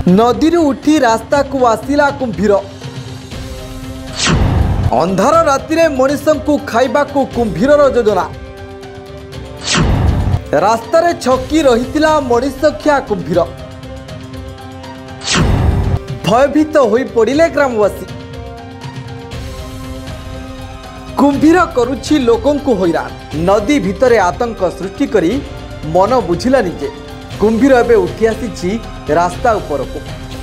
नदी उठी रास्ता को आसिला कुंभीर। अंधार राति मनीष को खाइबा को कुंभीर योजना। रास्तार छकी रही मनीषख्या कुंभीर। भयभीत हो पड़े ग्रामवासी। कुंभीर करुछि लोकों को हैरान। नदी भितर आतंक सृष्टि करी मन बुझिला निजे। कुंभीर एबे उठी आसी रास्ता उपरको।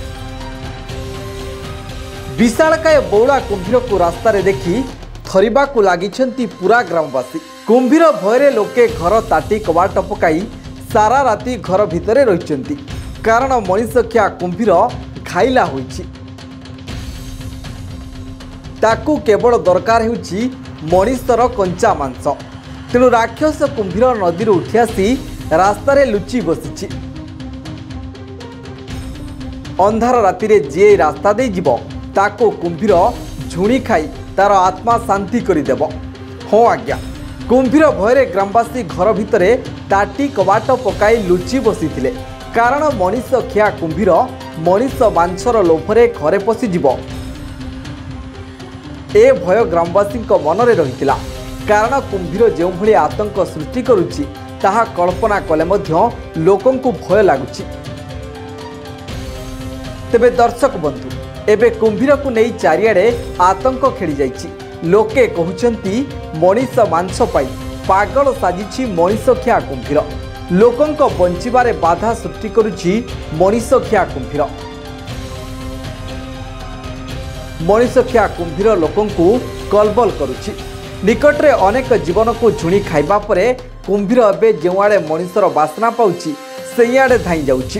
विशालकाय बौड़ा कुंभीर को रास्ता रे देखी थरिबा को लागिछंती पूरा ग्रामवासी। कुंभीर भयरे लोके घर ताटी कबाट पकाई सारा राति घर भितरे रहिछंती। कारण मनीषख्या कुंभीर खाइला होइछि। ताकू केवल दरकार हेउछि मनीषर कंचा मांस। तेणु राक्षस कुंभीर नदी उठी आसी रास्तार लुचि बसी। अंधार राति जी रास्ता दे जीव ताको कुंभीर झुणी खाई तार आत्मा शांति करदेव। हाँ आज्ञा, कुंभीर भयरे ग्रामवासी घर भितरे ताटी कबाट पकाई लुचि बसी। कारण मनीषख्या कुंभीर मनीष मांसर लोभरे घरे पशिजीव ए भय ग्रामवासी मनरे रही। कारण कुंभीर जो भली आतंक सृष्टि करुछि ताहा कल्पना कले मध्य लोकों को भय लगुछि। तेबे दर्शक बंधु, एबे कुंभीर को नहीं चारिआडे आतंक खेली जाइछि। लोके कहउछंती मनीष मांस पाई पागल साजिछि मनीषख्या कुंभीर। लोकों को बंचिबारे बाधा सृष्टि करुछि मनीषख्या कुंभीर। मनीषख्या कुंभीर लोकों को कलबल करुछि। निकटरे अनेक जीवन को झुणी खाइबा परे कुंभीर एबे जेउआडे मनीषर बासना पाउछि सेइआडे धाई जाउछि।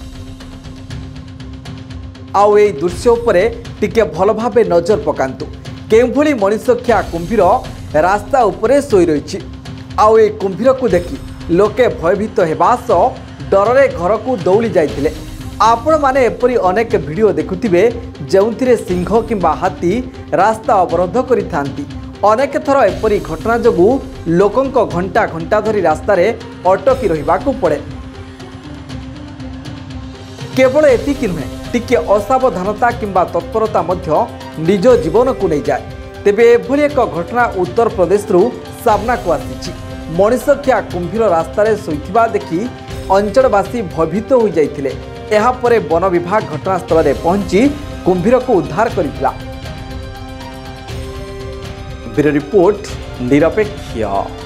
आउ एई दृश्य उपरे टिके भल भाबे नजर पकांतु। केउभली मनीषख्या कुंभीर रास्ता उपरे सोई रहिछि। आउ एई कुंभीर को देखि लोके भयभीत हेबा सह डररे घर को दौड़ी जाइथिले। आपण माने एपरी अनेक वीडियो देखुथिबे जेउथिरे सिंह किंबा हाथी रास्ता अवरोध करिथांती। अनेक थर एपरी घटना जोगु लोकों घंटा घंटा धरी रास्तार अटकी रहिबाकु पड़े। केवल एतिकी नुहे, टिके असावधानता किंबा तत्परता मध्य निज जीवन को नहीं जाए। तेबे एभली एक घटना उत्तर प्रदेश रु सामना को आसी। मनीषख्या कुंभीर रास्तार शोइथिबा देखि अंचलवासी भयभीत हो जाइथिले। एहा परे वन विभाग घटनास्थल में पहुंची कुंभीर को उद्धार करिथिला। ब्यूरो रिपोर्ट निरपेक्ष।